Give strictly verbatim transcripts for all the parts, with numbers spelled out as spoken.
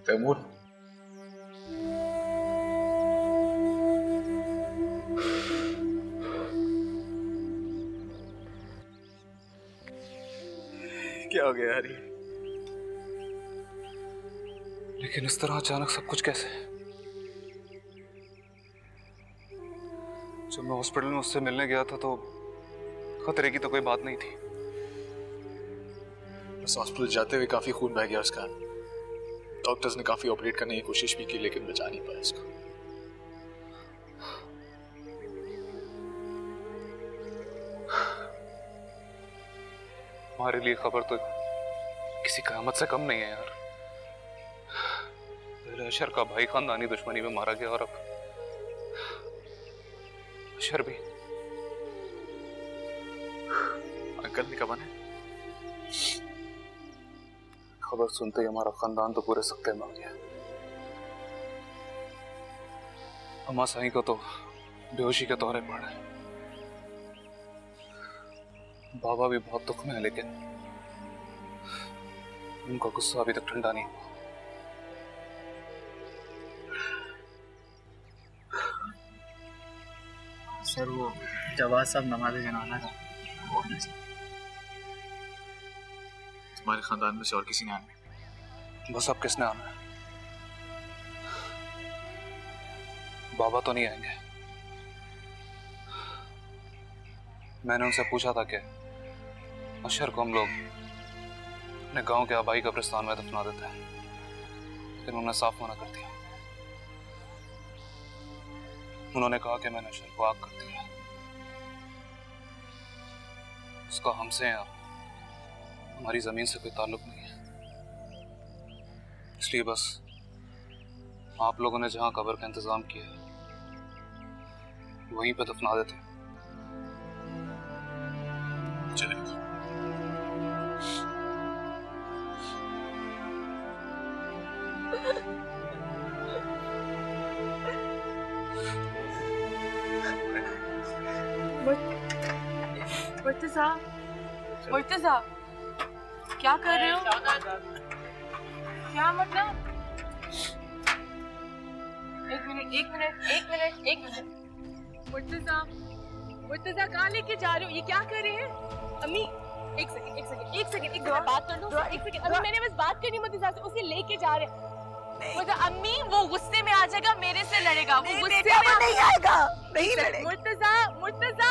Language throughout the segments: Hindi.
तैमूर, क्या हो गया यार ये? लेकिन इस तरह अचानक सब कुछ कैसे? जब मैं हॉस्पिटल में उससे मिलने गया था तो खतरे की तो कोई बात नहीं थी। बस हॉस्पिटल जाते हुए काफी खून बह गया उसका। डॉक्टर्स ने काफी ऑपरेट करने की कोशिश भी की लेकिन बचा नहीं पाया उसको। हमारे लिए खबर तो किसी क़यामत से कम नहीं है यार। पहले अशर का भाई खानदानी दुश्मनी में मारा गया और अब अशर भी। अंकल ने कब आना? खबर सुनते ही हमारा खानदान तो पूरे सख्ते में आ गया। अम्मा साईं को तो बेहोशी के दौरे पड़े। बाबा भी बहुत दुख में है लेकिन उनका गुस्सा अभी तक ठंडा नहीं हुआ। सर वो जवाब साहब नमाज जनाजा था, तुम्हारे खानदान में से और किसी ने आना है? बस अब किसने आना है? बाबा तो नहीं आएंगे। मैंने उनसे पूछा था कि अशर को हम लोग अपने गांव के आबाई कब्रिस्तान में दफना देते हैं, लेकिन उन्होंने साफ मना कर दिया। उन्होंने कहा कि मैंने अशर को आग कर दिया, उसका हमसे या हमारी जमीन से कोई ताल्लुक नहीं है। इसलिए बस आप लोगों ने जहां कब्र का इंतजाम किया है वहीं पे दफना देते। चले मुर्तजा, मुर्तजा, क्या कर रहे हो? क्या मतलब? एक मिनट, एक मिनट, एक मिनट, एक मिनट। मुर्तजा, मुर्तजा कहाँ लेके जा रहे हो? ये क्या कर रहे हैं? अम्मी, एक सेकंड, एक सेकंड, एक सेकंड, एक सेकंड बात कर लो। एक सेकंड, अम्मी मैंने बस बात करनी मुर्तजा से, उसे लेके जा रहे हैं। मुर्तजा, अम्मी वो गुस्से में आ जाएगा, मेरे से लड़ेगा। वो गुस्से में नहीं आएगा, नहीं लड़ेगा। मुर्तजा, मुर्तजा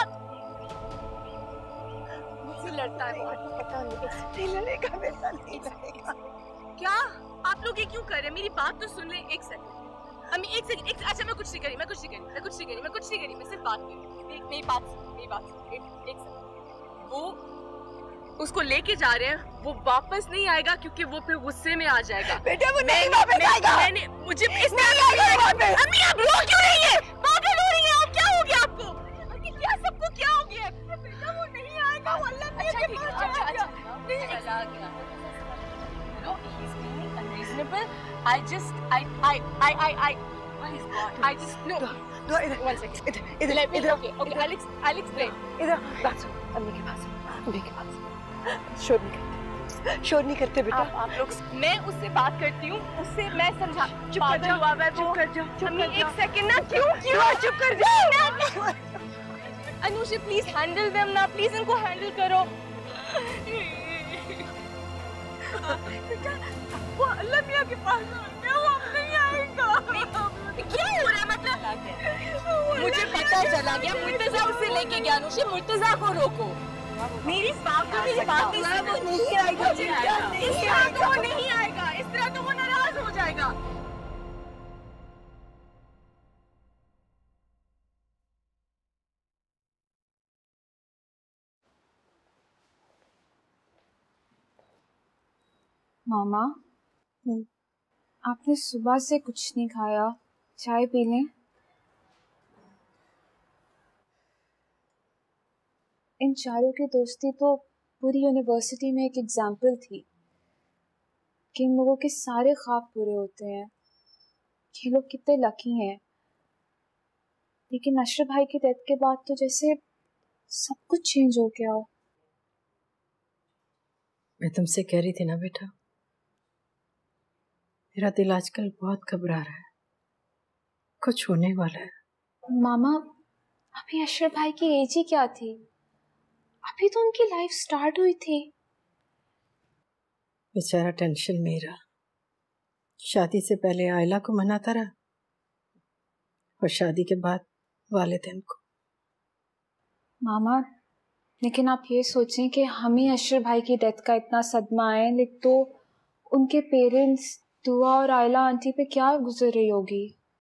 लड़ता है, पता नहीं नहीं लड़ेगा बेटा, नहीं लड़ेगा। क्या आप लोग ये क्यों कर रहे हैं? मेरी बात तो सुन ले। एक सेकंड अम्मी, एक सेकंड, एक अच्छा मैं कुछ नहीं करी, मैं कुछ नहीं करी, मैं कुछ नहीं करी, मैं कुछ नहीं करी, मैं सिर्फ बात करी। मेरी बात मेरी बात एक, एक सेकंड। वो उसको लेके जा रहे हैं, वो वापस नहीं आएगा क्योंकि वो फिर गुस्से में आ जाएगा। बेटा वो नहीं वापस आएगा। मैंने मुझे इसमें अम्मी आप रो क्यों रही है? पागल हो रही है आप? क्या हो गया आपको? क्या सबको क्या हो गया? बेटा वो नहीं आएगा, वो अल्लाह के पास चला गया। No, he's being unreasonable. I just, I, I, I, I, I, I just no. No, इधर, one second. इधर, इधर, इधर. Okay, okay. I'll, I'll explain. इधर, बात सुन, अम्मी के पास, अम्मी के पास. शोर नहीं करते, शोर नहीं करते बेटा. आप, आप लोग, मैं उससे बात करती हूँ, उससे मैं समझा. चुप कर जाओ, चुप कर जाओ, चुप कर जाओ. एक सेकंड ना, क्यों, क्यों, चुप कर जाओ. अनुषे प्लीज हैंडल देम ना, प्लीज इनको हैंडल करो. वो अल्लाह मियां के पास वो अब नहीं आएगा. क्या हो रहा है मतलब? मुझे पता चला गया, मुर्तजा उसे लेके गया. अनुषे मुर्तजा को रोको. मेरी बात को मेरी बात नहीं सुनो. वो नहीं आएगा, इस तरह तो वो नहीं आएगा, इस तरह तो वो नाराज हो जाएगा. मामा, आपने सुबह से कुछ नहीं खाया, चाय पी लें। इन चारों की दोस्ती तो पूरी यूनिवर्सिटी में एक एग्जाम्पल थी कि इन लोगों के सारे ख्वाब पूरे होते हैं। ये लोग कितने लकी हैं। लेकिन अशरफ भाई की डेथ के बाद तो जैसे सब कुछ चेंज हो गया हो। मैं तुमसे कह रही थी ना बेटा, मेरा दिल आजकल बहुत घबरा रहा है, कुछ होने वाला है। मामा, अभी अशर भाई की एज ही क्या थी? अभी तो उनकी लाइफ स्टार्ट हुई थी। बेचारा टेंशन में रहा, शादी से पहले आयला को मनाता रहा और शादी के बाद वालिदैन को। मामा, लेकिन आप ये सोचें कि हमें अशर भाई की डेथ का इतना सदमा है, लेकिन तो उनके पेरेंट्स दुआ और आयला आंटी पे क्या गुजर रही होगी।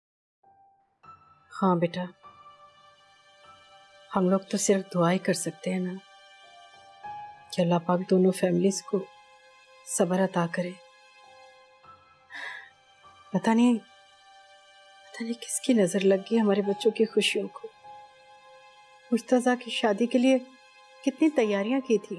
हाँ बेटा, हम लोग तो सिर्फ दुआ ही कर सकते हैं ना कि अल्लाह पाक दोनों फैमिलीज को सब्र अता करे। पता नहीं पता नहीं किसकी नजर लग गई हमारे बच्चों की खुशियों को। मुर्तजा की शादी के लिए कितनी तैयारियां की थी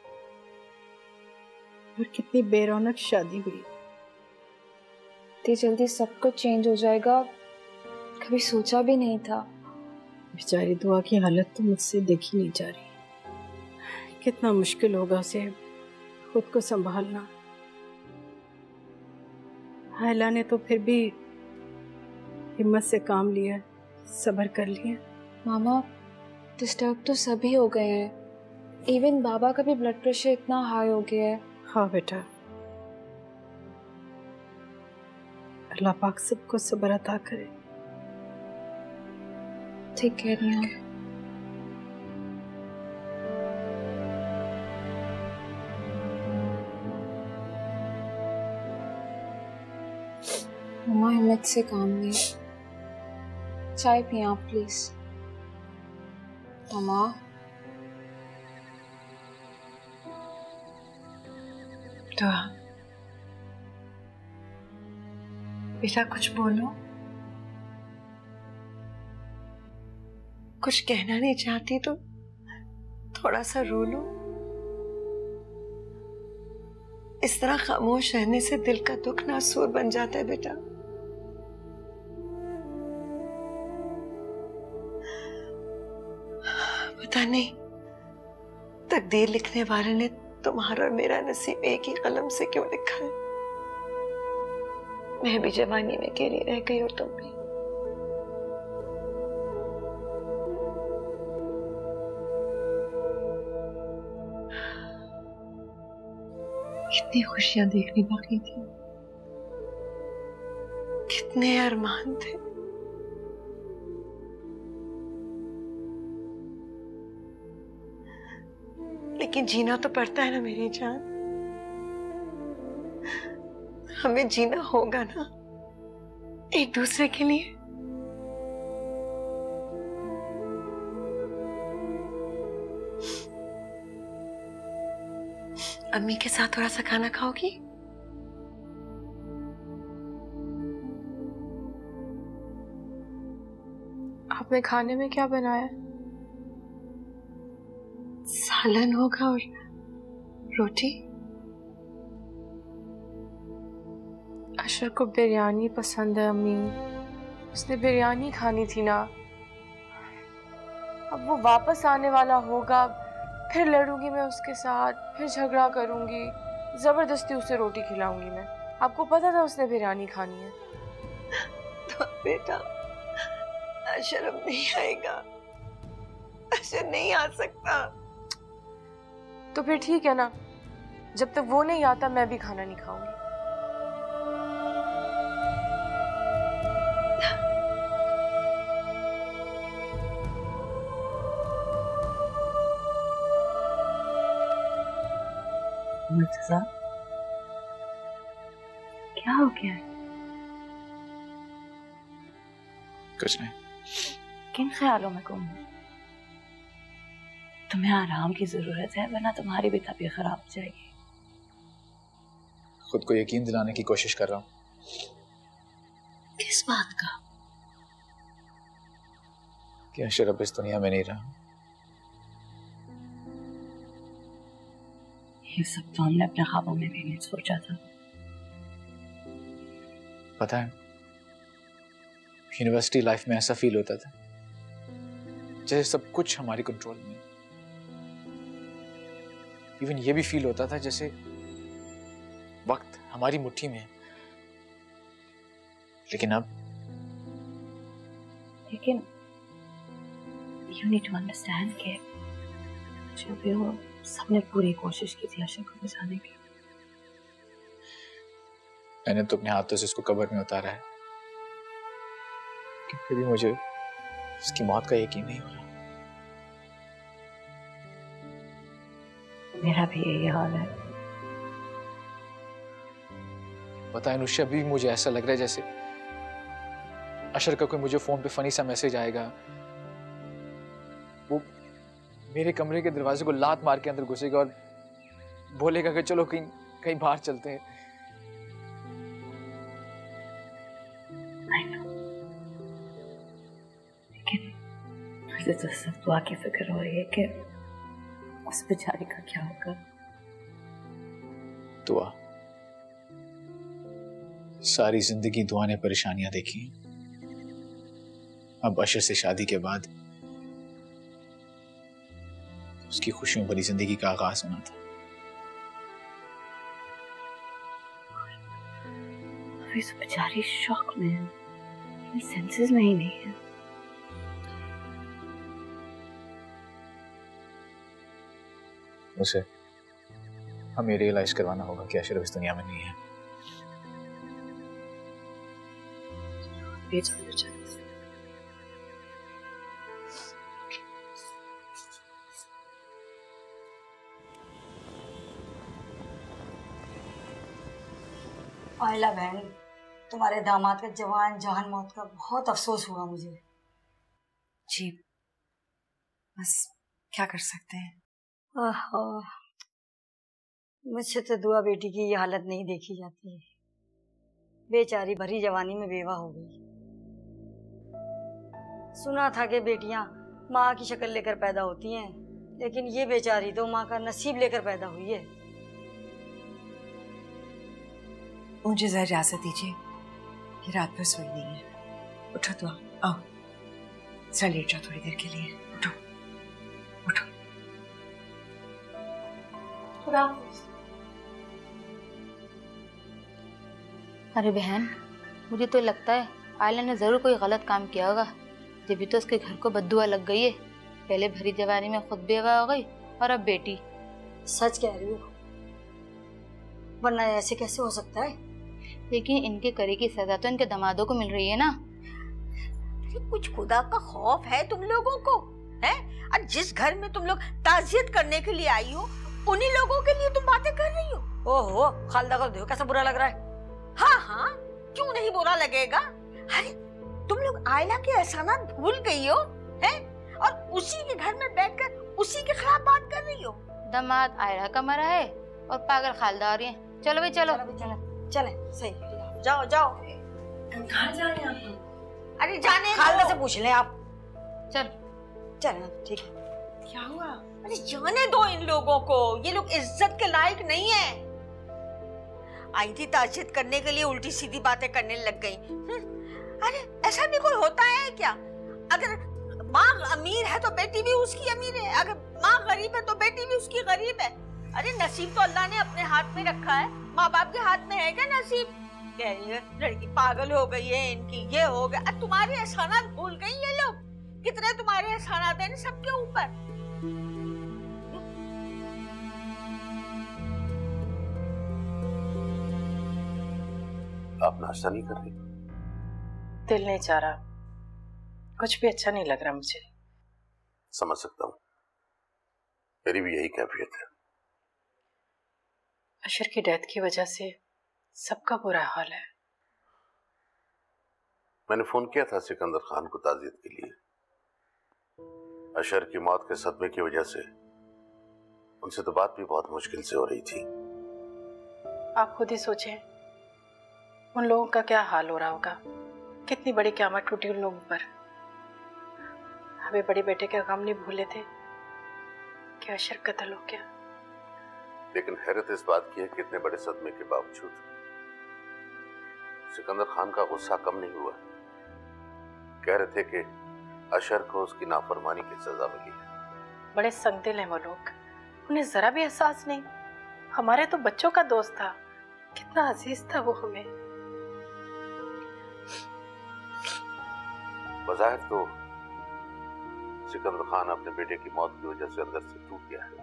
और कितनी बेरौनक शादी हुई। इतनी जल्दी सब कुछ चेंज हो जाएगा कभी सोचा भी नहीं था। बेचारी दुआ की हालत तो मुझसे देखी नहीं जा रही। कितना मुश्किल होगा उसे खुद को संभालना। आयला ने तो फिर भी हिम्मत से काम लिया, सब्र कर लिया। मामा, डिस्टर्ब तो सभी हो गए हैं, इवन बाबा का भी ब्लड प्रेशर इतना हाई हो गया है। हाँ बेटा, अल्लाह पाक सबको सब्र अता करे। ठीक कह रही हैं। मम्मा, हिम्मत से काम नहीं। चाय पिए आप प्लीज। मम्मा, दुआ, बेटा कुछ बोलो। कुछ कहना नहीं चाहती तो थोड़ा सा रो लो। इस तरह खामोश रहने से दिल का दुख नासूर बन जाता है बेटा। पता नहीं तकदीर लिखने वाले ने तुम्हारा और मेरा नसीब एक ही कलम से क्यों लिखा है। मैं भी जवानी में अकेली रह गई और तुम भी। कितनी खुशियां देखनी बाकी थी, कितने अरमान थे। लेकिन जीना तो पड़ता है ना मेरी जान। हमें जीना होगा ना एक दूसरे के लिए। अम्मी के साथ थोड़ा सा खाना खाओगी? आपने खाने में क्या बनाया? सालन होगा और रोटी। अशर को बिरयानी पसंद है अम्मी, उसने बिरयानी खानी थी ना। अब वो वापस आने वाला होगा, फिर लड़ूंगी मैं उसके साथ, फिर झगड़ा करूंगी, जबरदस्ती उसे रोटी खिलाऊंगी मैं। आपको पता था उसने बिरयानी खानी है। तो बेटा अशर अब नहीं आएगा, अशर नहीं आ सकता। तो फिर ठीक है ना, जब तक वो नहीं आता मैं भी खाना नहीं खाऊंगी। मुर्तजा, क्या हो गया है? कुछ नहीं। किन ख्यालों में गुम हो? तुम्हें आराम की जरूरत है, वरना तुम्हारी भी तबीयत खराब हो जाएगी। खुद को यकीन दिलाने की कोशिश कर रहा हूँ। किस बात का? कि अशर अब इस दुनिया में नहीं रहा। ये सब तो हमने अपने ख्वाबों में भी नहीं सोचा था। पता है, यूनिवर्सिटी लाइफ में ऐसा फील होता था जैसे सब कुछ हमारे कंट्रोल में। इवन ये भी फील होता था जैसे वक्त हमारी मुट्ठी में है लेकिन अब लेकिन यू नीड टू अंडरस्टैंड कि जो भी हो सबने पूरी कोशिश की थी अशर को बचाने की। मैंने तो अपने हाथों से इसको कब्र में उतारा है, कि फिर भी मुझे उसकी मौत का यकीन नहीं हो रहा। मेरा भी यही हाल है। पता है अनुषा, अभी मुझे ऐसा लग रहा है जैसे अशर का कोई मुझे फोन पे फनी सा मैसेज आएगा, वो मेरे कमरे के दरवाजे को लात मार के अंदर घुसेगा और बोलेगा कि चलो कहीं कहीं बाहर चलते हैं। लेकिन मुझे तो सब दुआ की फिक्र हो रही है कि उस बेचारी का क्या होगा। दुआ? सारी जिंदगी दुआ ने परेशानियां देखी, अब अशर से शादी के बाद उसकी खुशियों भरी जिंदगी का आगाज होना था। अभी तो बेचारी शॉक में है, सेंसेस में ही नहीं है। उसे हमें रियलाइज करवाना होगा कि अशर इस दुनिया में नहीं है। आयला बहन, तुम्हारे दामाद के जवान जहान मौत का बहुत अफसोस हुआ मुझे। जी बस क्या कर सकते हैं। आहा, मुझसे तो दुआ बेटी की ये हालत नहीं देखी जाती है। बेचारी भरी जवानी में बेवा हो गई। सुना था कि बेटियां माँ की शक्ल लेकर पैदा होती हैं, लेकिन ये बेचारी तो माँ का नसीब लेकर पैदा हुई है। मुझे जरा इजाजत दीजिए, ये रात भर सोई नहीं है। उठो तो आओ, चल लेट जाओ थोड़ी देर के लिए। उठो उठो। अरे बहन, मुझे तो लगता है आयला ने जरूर कोई गलत काम किया होगा, जब तो उसके घर को बद्दुआ लग गई है। पहले भरी जवानी में खुद बेवा हो गई और अब बेटी। सच कह रही हो, वरना ऐसे कैसे हो सकता है? लेकिन इनके करे की सजा तो इनके दामादों को मिल रही है ना। कुछ खुदा का खौफ है तुम लोगों को, हैं? और जिस घर में तुम लोग ताजियत करने के लिए आई हो, उन्हीं लोगों के लिए तुम बातें कर रही हो। ओहो, खालदा को देखो कैसा बुरा लग रहा है। हाँ हाँ, क्यों नहीं बुरा लगेगा? अरे तुम लोग आयला के एहसानात भूल गई हो, हैं? और उसी के घर में बैठकर उसी के खिलाफ बात कर रही हो। दामाद आयला का मरा है और पागल खालदा आ रही है। चलो भाई चलो, चलो चलो चले, सही जाओ जाओ। कहाँ जा रहे हैं आप लोग? अरे जाने खालदा से पूछ लें आप। चल चल ठीक है। क्या हुआ? अरे जाने दो इन लोगों को, ये लोग इज्जत के लायक नहीं है। आई थी ताजियत करने के लिए, उल्टी सीधी बातें करने लग गई। अरे ऐसा भी कोई होता है क्या? अगर माँ अमीर है तो बेटी भी उसकी अमीर है, अगर माँ गरीब है तो बेटी भी उसकी गरीब है। अरे नसीब तो अल्लाह ने अपने हाथ में रखा है, माँ बाप के हाथ में है क्या नसीब? कह रही है लड़की पागल हो गई है, इनकी ये हो गया। अब तुम्हारे एहसानात भूल गई ये लोग। कितने तुम्हारे एहसानात हैं सबके ऊपर। आप नाश्ता नहीं कर रही? दिल नहीं चाह रहा, कुछ भी अच्छा नहीं लग रहा मुझे। समझ सकता हूँ, मेरी भी यही कैफियत है। अशर की डेथ की वजह से सबका बुरा हाल है। मैंने फोन किया था सिकंदर खान को ताजियत के लिए। अशर की मौत के सदमे की वजह से उनसे तो बात भी बहुत मुश्किल से हो रही थी। आप खुद ही सोचें, उन लोगों का क्या हाल हो रहा होगा। कितनी बड़ी क़यामत टूटी उन लोगों पर। हमें बड़े बेटे का गम नहीं भूले थे कि अशर कत्ल हो गया। लेकिन हैरत इस बात की है कि इतने बड़े सदमे के बावजूद सिकंदर खान का गुस्सा कम नहीं हुआ। कह रहे थे कि अशर को उसकी नाफरमानी की सजा मिली। बड़े संगदिल हैं वो लोग, उन्हें जरा भी एहसास नहीं। हमारे तो बच्चों का दोस्त था, कितना अजीज था वो हमें। बज़ाहिर तो सिकंदर खान अपने बेटे की मौत की वजह से अंदर से टूट गया है,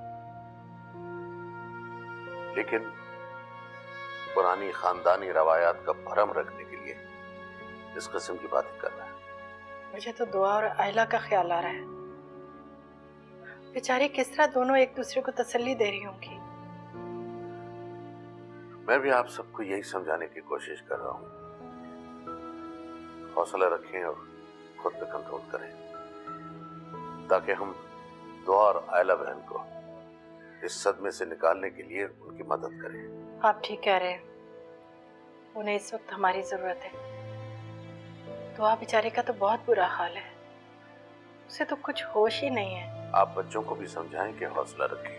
लेकिन पुरानी खानदानी रवायात का भरम रखने के लिए इस किस्म की बातें कर रहा है। मुझे तो दुआ और आयला का ख्याल आ रहा है। बेचारी किस तरह दोनों एक दूसरे को तसल्ली दे रही होंगी। मैं भी आप सबको यही समझाने की कोशिश कर रहा हूं, हौसला रखें और खुद पे कंट्रोल करें, ताकि हम दुआ और आयला बहन को इस सदमे से निकालने के लिए उनकी मदद करें। आप ठीक कह रहे हैं, उन्हें इस वक्त हमारी जरूरत है। दुआ बेचारे का तो बहुत बुरा हाल है, उसे तो कुछ होश ही नहीं है। आप बच्चों को भी समझाएं कि हौसला रखें।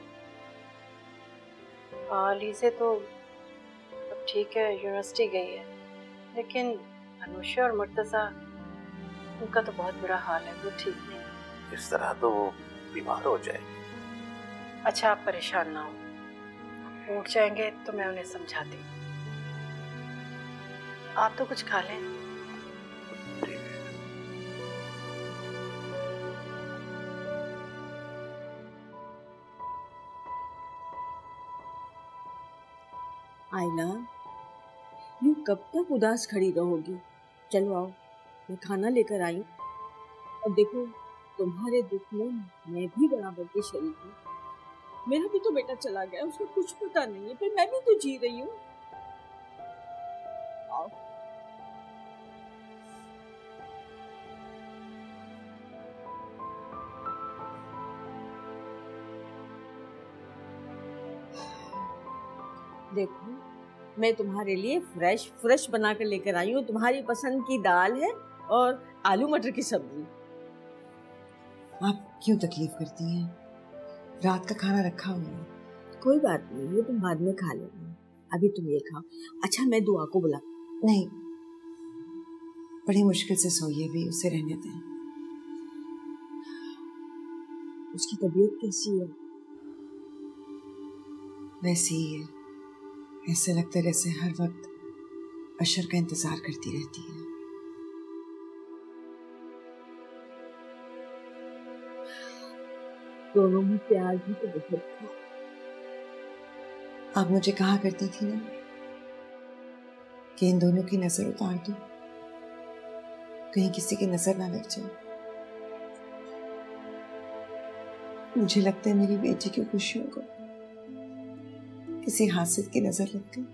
हाँ, लीजे तो अब ठीक है, यूनिवर्सिटी गई है, लेकिन अनुषा और मुर्तजा, उनका तो बहुत बुरा हाल है, वो ठीक नहीं। इस तरह तो वो बीमार हो जाएंगे। अच्छा, आप परेशान ना हो, वो उठ जाएंगे तो मैं उन्हें समझाती हूँ। आप तो कुछ खा लें। आयला, यूं कब तक उदास खड़ी रहोगी? चलो आओ, मैं खाना लेकर आई और देखो, तुम्हारे दुख में मैं भी बराबर की शरीक हूँ। मेरा भी तो बेटा चला गया, उसको कुछ पता नहीं है, पर मैं भी तो जी रही हूँ। आओ। देखो, मैं तुम्हारे लिए फ्रेश फ्रेश बनाकर लेकर आई हूँ। तुम्हारी पसंद की दाल है और आलू मटर की सब्जी। आप क्यों तकलीफ करती हैं? रात का खाना रखा हुआ है। कोई बात नहीं, ये तुम बाद में खा लेना, अभी तुम ये खाओ। अच्छा, मैं दुआ को बुला। नहीं, बड़ी मुश्किल से सोई है, भी उसे रहने दें। उसकी तबीयत कैसी है? वैसी ही है, ऐसे लगता है जैसे हर वक्त अशर का इंतजार करती रहती है। दोनों में प्यार भी तो बहुत था। आप मुझे कहा करती थी ना कि इन दोनों की नजर उतार दो, कहीं किसी की नजर ना लग जाए। मुझे लगता है मेरी बेटी की खुशियों को किसी हासिद की नजर लग गई।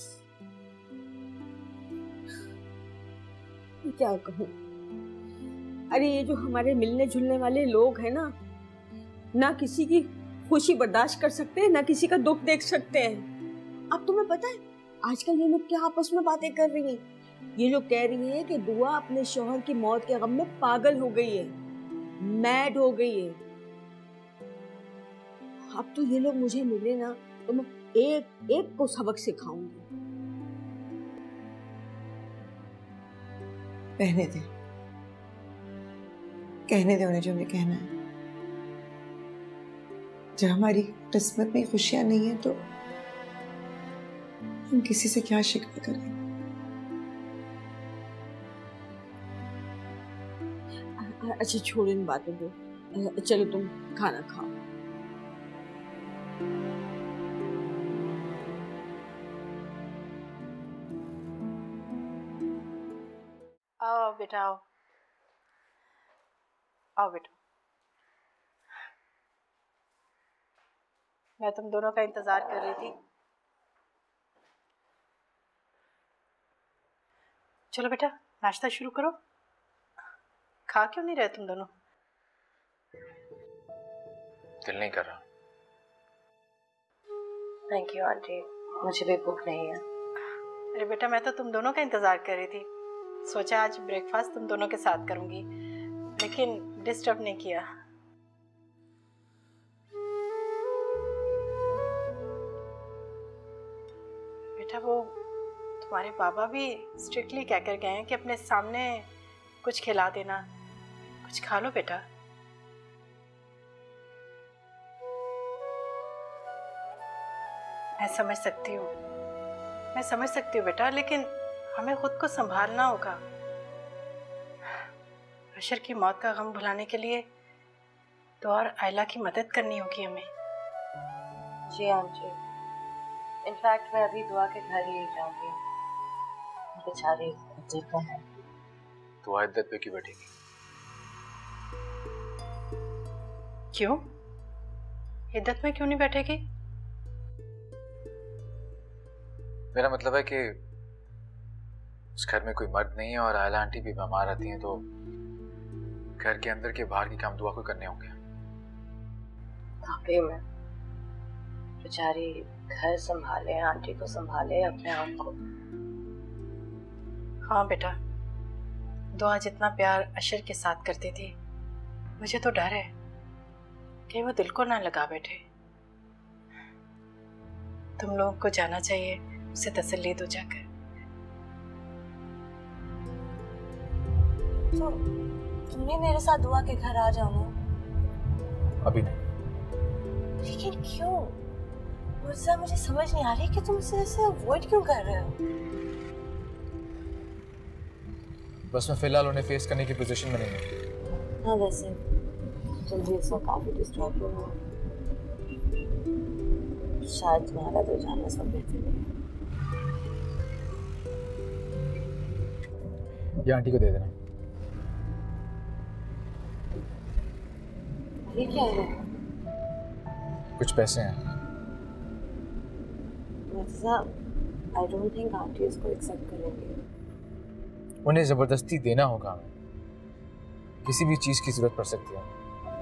क्या कहूँ? अरे ये जो हमारे मिलने जुलने वाले लोग हैं ना, ना किसी की खुशी बर्दाश्त कर सकते हैं, ना किसी का दुख देख सकते हैं। अब तुम्हें पता है आजकल ये लोग क्या आपस में बातें कर रही हैं? ये लोग कह रही हैं कि दुआ अपने शौहर की मौत के गम में पागल हो गई है, मैड हो गई है। अब तो ये लोग मुझे मिले ना तो मैं एक एक को सबक सिखाऊंगी। रहने दे, कहने दे उन्हें जो हमें कहना है। जब हमारी किस्मत में खुशियां नहीं है तो हम किसी से क्या शिकवा करें। अच्छा छोड़ो इन बातों को, चलो तुम खाना खाओ। आओ बेटा, आओ आओ बेटा। मैं तुम दोनों का इंतजार कर रही थी। चलो बेटा, नाश्ता शुरू करो। खा क्यों नहीं रहे तुम दोनों? दिल नहीं कर रहा। थैंक यू आंटी, मुझे भी भूख नहीं है। अरे बेटा, मैं तो तुम दोनों का इंतजार कर रही थी। सोचा आज ब्रेकफास्ट तुम दोनों के साथ करूंगी, लेकिन डिस्टर्ब नहीं किया। बेटा, वो तुम्हारे पापा भी स्ट्रिक्टली कह कर गए हैं कि अपने सामने कुछ खिला देना। कुछ खा लो बेटा। मैं समझ सकती हूँ, मैं समझ सकती हूँ बेटा, लेकिन हमें खुद को संभालना होगा। अशर की मौत का गम भुलाने के लिए तो और आयला की मदद करनी होगी हमें। जी आंटी, इनफैक्ट मैं अभी दुआ के घर ही जाऊंगी। बेचारी इज्जत का है। दुआ इद्दत पे क्यों बैठेगी? क्यों? इद्दत में क्यों नहीं बैठेगी? मेरा मतलब है कि उस घर में कोई मर्द नहीं है और आयला आंटी भी बीमार रहती हैं, तो घर के अंदर के बाहर के काम दुआ को करने होंगे। वाकई में बेचारी घर संभाले, आंटी को संभाले, अपने आप को। हाँ बेटा, दुआ जितना प्यार अशर के साथ करती थी, मुझे तो डर है कि वो दिल को ना लगा बैठे। तुम लोगों को जाना चाहिए, उसे तसल्ली दो जाकर। तो तुमने मेरे साथ दुआ के घर आ जाओ ना। अभी नहीं। लेकिन क्यों? मुझसे मुझे समझ नहीं आ रही कि तुम इसे ऐसे अवॉइड क्यों कर रहे हो? बस मैं फिलहाल उन्हें फेस करने की पोजीशन में नहीं हूँ। हाँ वैसे तुम भी इसमें काफी डिस्टर्ब हो। शायद तुम्हारा तो जाना सब बेहतर है। ये आंटी को दे देना। ये क्या है? कुछ पैसे हैं। आई डोंट थिंक आंटी इसको एक्सेप्ट करेंगे। उन्हें जबरदस्ती देना होगा। किसी भी चीज की जरूरत पड़ सकती है।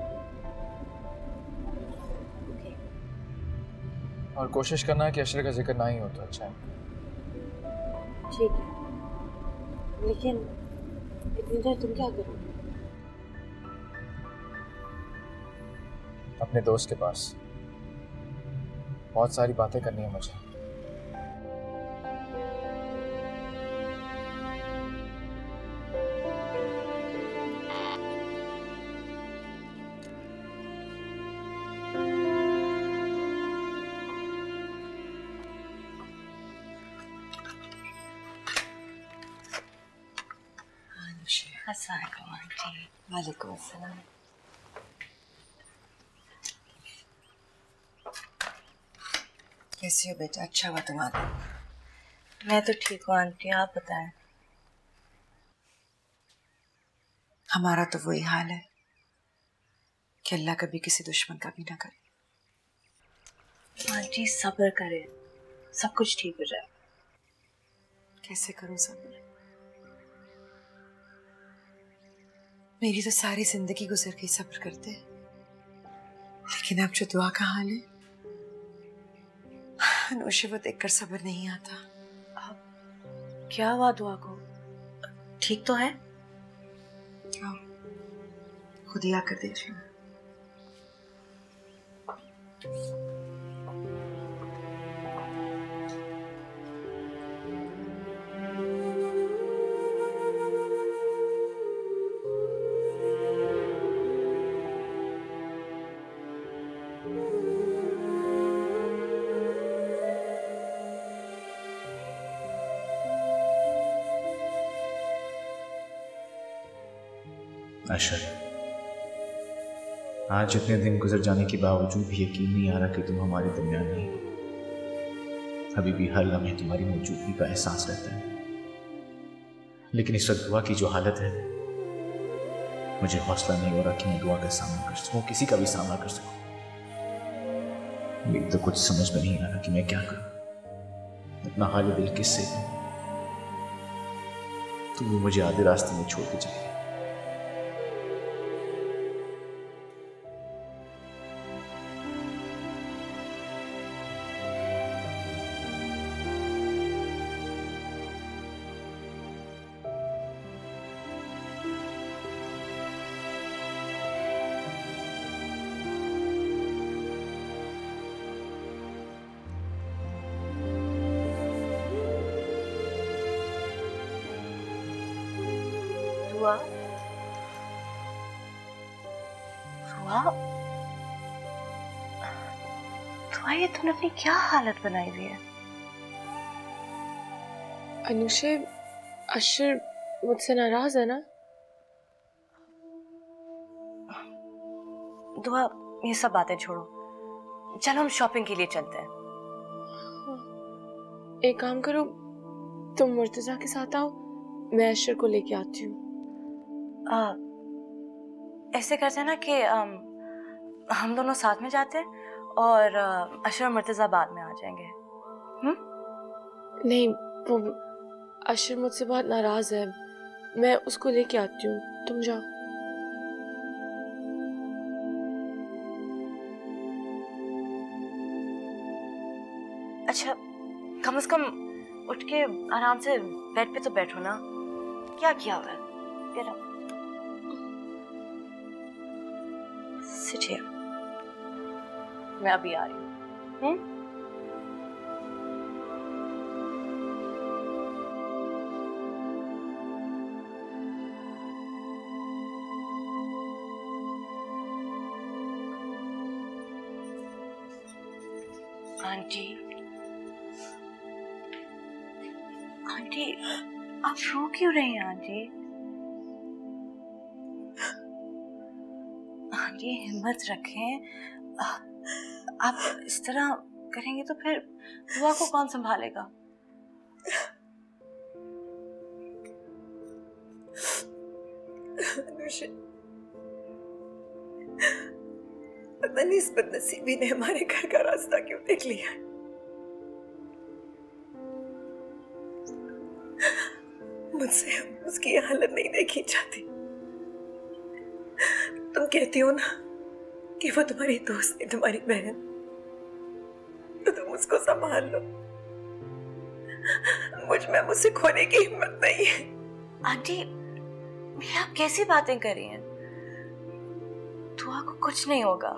okay. और कोशिश करना कि अशर का जिक्र ना ही हो तो अच्छा है। ठीक है, लेकिन इतनी देर तुम क्या करोगे? अपने दोस्त के पास बहुत सारी बातें करनी है मुझे। अस्सलाम आंटी। वालेकुम अस्सलाम। कैसी हो बेटा? अच्छा हुआ तुम आ गए। मैं तो ठीक हूँ आंटी, आप बताएं। हमारा तो वही हाल है कि अल्लाह कभी किसी दुश्मन का भी ना करे। आंटी सब्र करे, सब कुछ ठीक हो जाए। कैसे करूं सब्र? मेरी तो सारी जिंदगी गुजर गई सब्र करते, लेकिन अब जो दुआ का हाल है, अनुशे वो देखकर सब्र नहीं आता। अब क्या हुआ दुआ को? ठीक तो है? आओ, खुद ही आकर देख लो। अशर, आज इतने दिन गुजर जाने के बावजूद भी यकीन नहीं आ रहा कि तुम हमारे दरमियान नहीं हो। अभी भी हर लम्हे तुम्हारी मौजूदगी का एहसास रहता है, लेकिन इस वक्त दुआ की जो हालत है, मुझे हौसला नहीं हो रहा कि मैं दुआ का सामना कर सकूं, किसी का भी सामना कर सकूं। मेरी तो कुछ समझ में नहीं आ रहा कि मैं क्या करूं, अपना हाल दिल किससे दूं। तुम मुझे आधे रास्ते में छोड़ के चले गए। दुआ, दुआ, दुआ, ये तूने अपनी क्या हालत बनाई हुई है? अनुशे, अशर मुझसे नाराज है ना? दुआ ये सब बातें छोड़ो, चलो हम शॉपिंग के लिए चलते हैं। एक काम करो, तुम मुर्तजा के साथ आओ, मैं अशर को लेके आती हूँ। ऐसे करते हैं ना कि आम, हम दोनों साथ में जाते हैं और अशर और मुर्तजा बाद में आ जाएंगे। हुँ? नहीं, वो अशर मुझसे बहुत नाराज है, मैं उसको लेके आती हूँ, तुम जाओ। अच्छा, कम से कम उठ के आराम से बेड पे तो बैठो ना, क्या किया हुआ है? सिट हियर, मैं अभी आ रही हूँ। हम्म? आंटी, आंटी आप रो क्यों रही हैं आंटी? आंटी हिम्मत रखें, आप इस तरह करेंगे तो फिर दुआ को कौन संभालेगा? अनुषा, पता नहीं इस बदनसीबी ने हमारे घर का रास्ता क्यों देख लिया। मुझसे उसकी हालत नहीं देखी जाती। तुम कहती हो ना कि वो तुम्हारी दोस्त है, तुम्हारी बहन, तो तुम उसको संभाल लो। मुझ में मुझसे खोने की हिम्मत नहीं है। आंटी, ये आप कैसी बातें कर रही हैं? दुआ को कुछ नहीं होगा।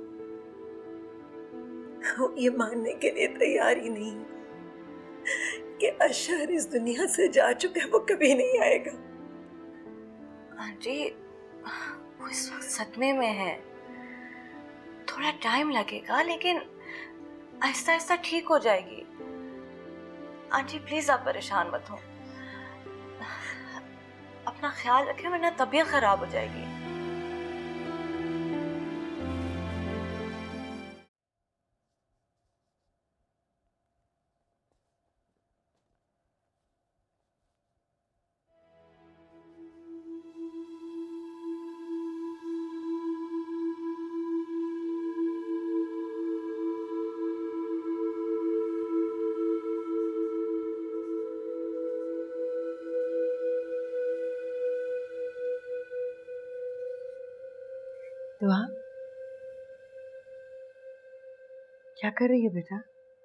वो ये मानने के लिए तैयार ही नहीं कि अशर इस दुनिया से जा चुका है, वो कभी नहीं आएगा। आंटी, वो इस वक्त सदमे में है, थोड़ा टाइम लगेगा लेकिन आहिस्ता आहिस्ता ठीक हो जाएगी। आंटी प्लीज आप परेशान मत हो, अपना ख्याल रखें वरना तबीयत खराब हो जाएगी। दुआ, क्या कर रही है बेटा?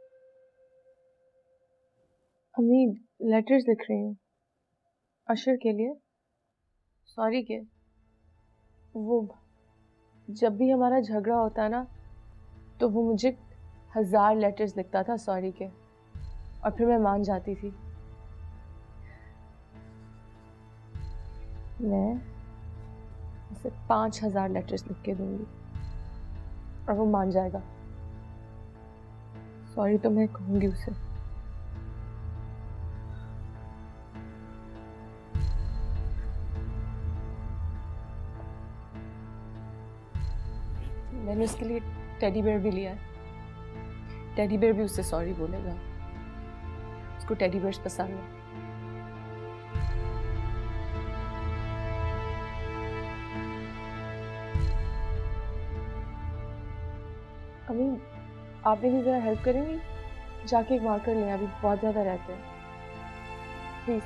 अम्मी लेटर्स लिख रही हूँ अशर के लिए, सॉरी के। वो जब भी हमारा झगड़ा होता है ना तो वो मुझे हजार लेटर्स लिखता था सॉरी के, और फिर मैं मान जाती थी। मैं उसे पाँच हजार लेटर्स लिख के दूंगी और वो मान जाएगा। सॉरी तो मैं कहूँगी उसे। मैंने उसके लिए टेडी बेयर भी लिया है, टेडी बेयर भी उससे सॉरी बोलेगा, उसको टेडी बेयर्स पसंद है। अम्मी आप मेरी ज़रा हेल्प करेंगी? जाके एक मार्कर लें, अभी बहुत ज़्यादा रहते हैं प्लीज़।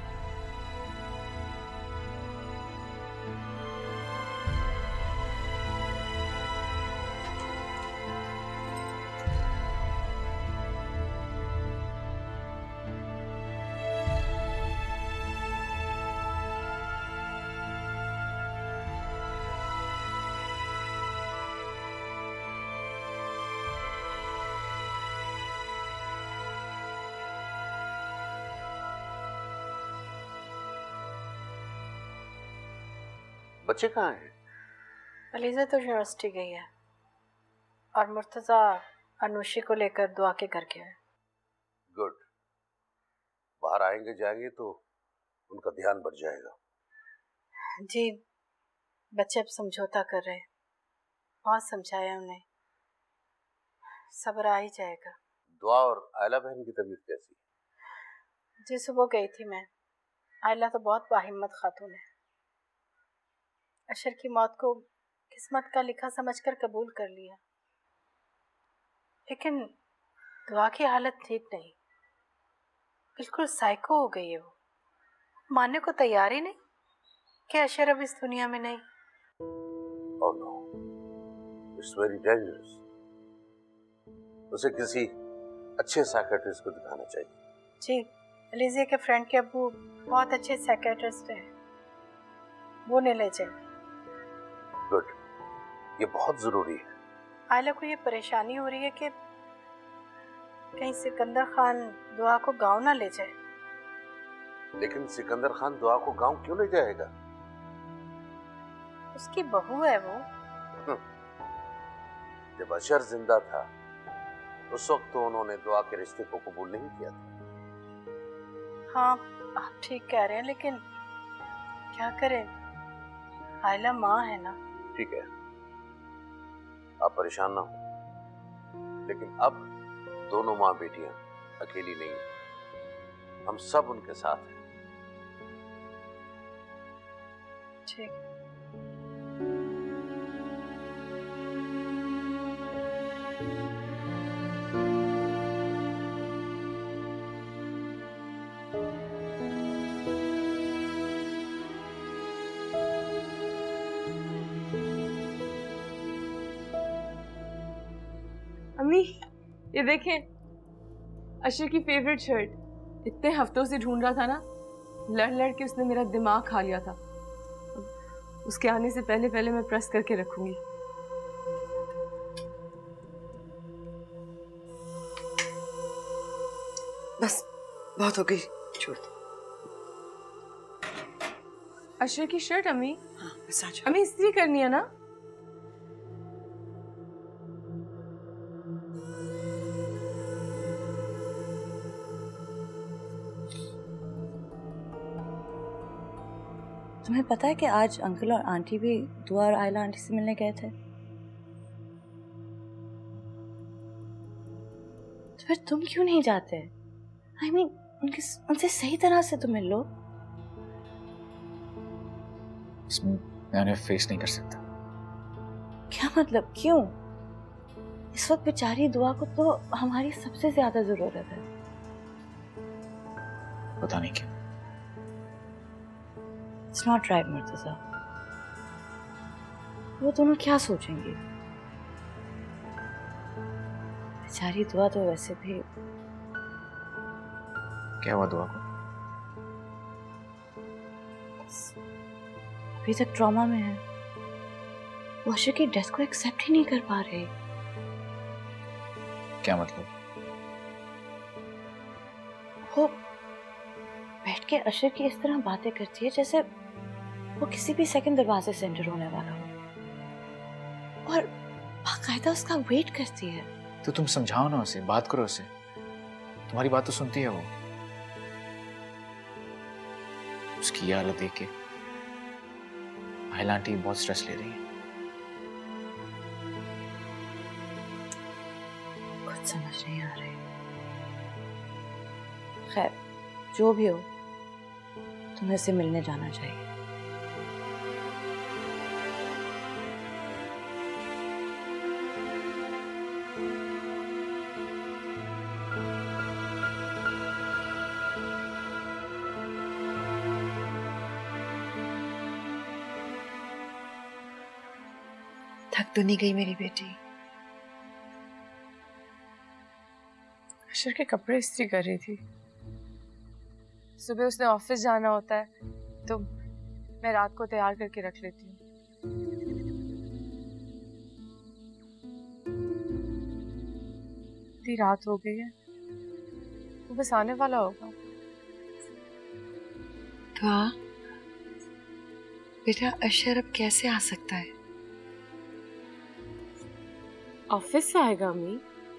बच्चे कहाँ हैं? अलीजा तो यूनिवर्सिटी गई है और मुर्तजा अनुशी को लेकर दुआ के घर गया है। गुड, बाहर आएंगे जाएंगे तो उनका ध्यान बढ़ जाएगा। जी, बच्चे अब समझौता कर रहे हैं। बहुत समझाया उन्हें, सब्र आ ही जाएगा। दुआ और आयला बहन की तबीयत कैसी? जी सुबह गई थी मैं। आयला तो बहुत बाहिम्मत खातून है। अशर की मौत को किस्मत का लिखा समझकर कबूल कर लिया, लेकिन दुआ की हालत ठीक नहीं, बिल्कुल साइको हो गई है। वो मानने को तैयार ही नहीं कि अशर अब इस दुनिया में नहीं। Oh no, it's very dangerous. उसे किसी अच्छे साइकियाट्रिस्ट को दिखाना चाहिए। जी, अलीज़िया के फ्रेंड के अब्बू बहुत अच्छे साइकियाट्रिस्ट हैं, वो नहीं ले जाए। गुड, ये बहुत जरूरी है। आयला को ये परेशानी हो रही है कि कहीं सिकंदर खान दुआ को गांव ना ले जाए। लेकिन सिकंदर खान दुआ को गांव क्यों ले जाएगा? उसकी बहू है वो। जब अशर जिंदा था उस वक्त तो उन्होंने दुआ के रिश्ते को कबूल नहीं किया था। हाँ, आप ठीक कह रहे हैं, लेकिन क्या करें, आयला माँ है ना। ठीक है, आप परेशान ना हो, लेकिन अब दोनों माँ बेटियां अकेली नहीं हैं, हम सब उनके साथ हैं। ठीक। अम्मी, ये देखें, अशर की फेवरेट शर्ट। इतने हफ्तों से ढूंढ रहा था ना, लड़ लड़ के उसने मेरा दिमाग खा लिया था। उसके आने से पहले पहले मैं प्रेस करके रखूंगी। बस बहुत हो गई, छोड़ दो। अशर की शर्ट अम्मी? हाँ, बस आ जाओ। अम्मी इस्त्री करनी है ना? तुम्हें पता है कि आज अंकल और आंटी भी दुआ और आयला आंटी से मिलने गए थे? तो फिर तुम क्यों नहीं जाते? आई I मीन mean, उनके उनसे सही तरह से तो मिल लो। इसमें मैं उन्हें फेस नहीं कर सकता। क्या मतलब, क्यों? इस वक्त बेचारी दुआ को तो हमारी सबसे ज्यादा जरूरत है। पता नहीं क्यों। It's not right, Murtaza. वो दोनों क्या सोचेंगे? बेचारी दुआ तो वैसे भी। क्या हुआ दुआ को? अभी तक ट्रॉमा में है। वो अशर की डेथ को एक्सेप्ट ही नहीं कर पा रहे। क्या मतलब? वो बैठ के अशर की इस तरह बातें करती है जैसे वो किसी भी सेकंड दरवाजे से एंटर होने वाला हो, और बाकायदा उसका वेट करती है। तो तुम समझाओ ना उसे, बात करो उसे। तुम्हारी बात तो सुनती है वो। उसकी ये हालत देख के आयला आंटी बहुत स्ट्रेस ले रही है। कुछ समझ नहीं आ रही। खैर, जो भी हो, तुम्हें से मिलने जाना चाहिए। थक तो नहीं गई मेरी बेटी? अशर के कपड़े इस्त्री कर रही थी। सुबह उसने ऑफिस जाना होता है तो मैं रात को तैयार करके रख लेती हूँ। इतनी रात हो गई है, वो बस आने वाला होगा। दुआ, बेटा अशर अब कैसे आ सकता है? ऑफिस से आएगा अम्मी।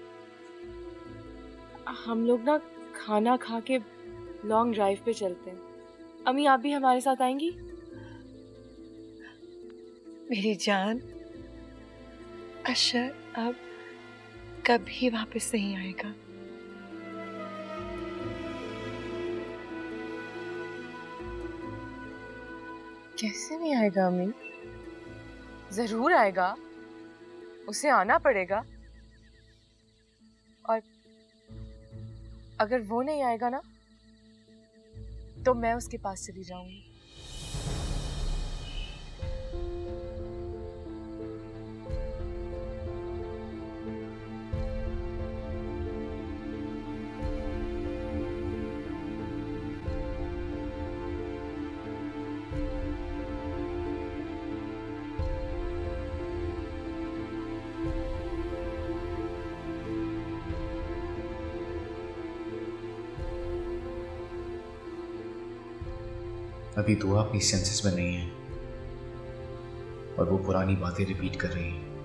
हम लोग ना खाना खा के लॉन्ग ड्राइव पे चलते हैं। अम्मी, आप भी हमारे साथ आएंगी? मेरी जान, अशर अब कभी वापस नहीं आएगा। कैसे नहीं आएगा अम्मी? जरूर आएगा, उसे आना पड़ेगा। और अगर वो नहीं आएगा ना तो मैं उसके पास चली जाऊंगी। अभी दुआ अपनी सेंसेस में नहीं है और वो पुरानी बातें रिपीट कर रही है।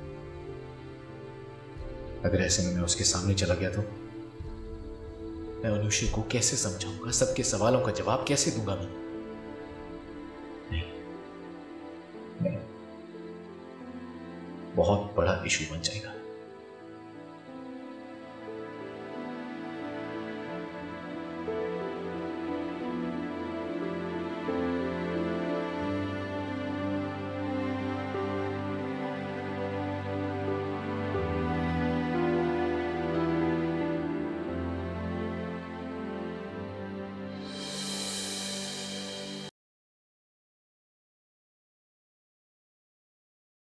अगर ऐसे में मैं उसके सामने चला गया तो मैं अनुषय को कैसे समझाऊंगा? सबके सवालों का जवाब कैसे दूंगा मैं? नहीं, नहीं, बहुत बड़ा इशू बन जाएगा।